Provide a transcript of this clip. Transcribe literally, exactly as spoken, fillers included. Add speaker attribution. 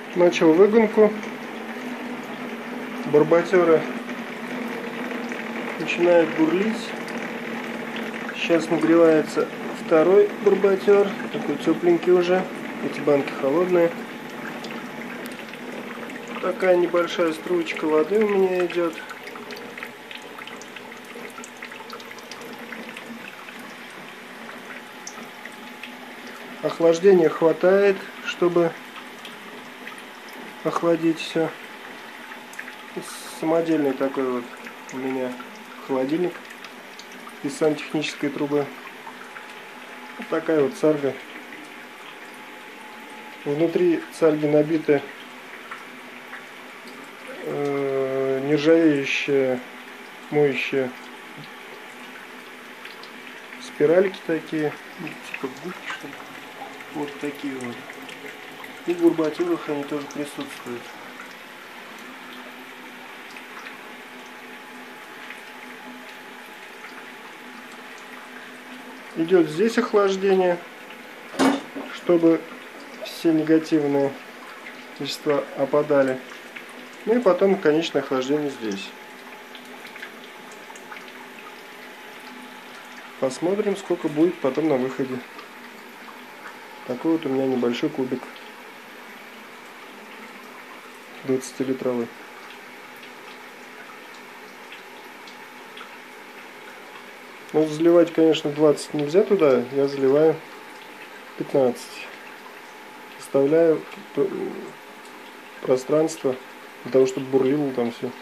Speaker 1: Начал выгонку. Барботера начинает бурлить. Сейчас нагревается второй барботер. Такой тепленький уже. Эти банки холодные. Такая небольшая струечка воды у меня идет. Охлаждения хватает, чтобы охладить все. Самодельный такой вот у меня холодильник из сантехнической трубы. Вот такая вот царга. Внутри царги набиты э, нержавеющие моющие спиральки такие, типа губки, что ли. Вот такие вот. И в барботерах они тоже присутствуют. Идет здесь охлаждение, чтобы все негативные вещества опадали. Ну и потом конечное охлаждение здесь. Посмотрим, сколько будет потом на выходе. Такой вот у меня небольшой кубик двадцатилитровый. Ну, заливать, конечно, двадцать нельзя туда, я заливаю пятнадцать. Оставляю пространство для того, чтобы бурлило там все.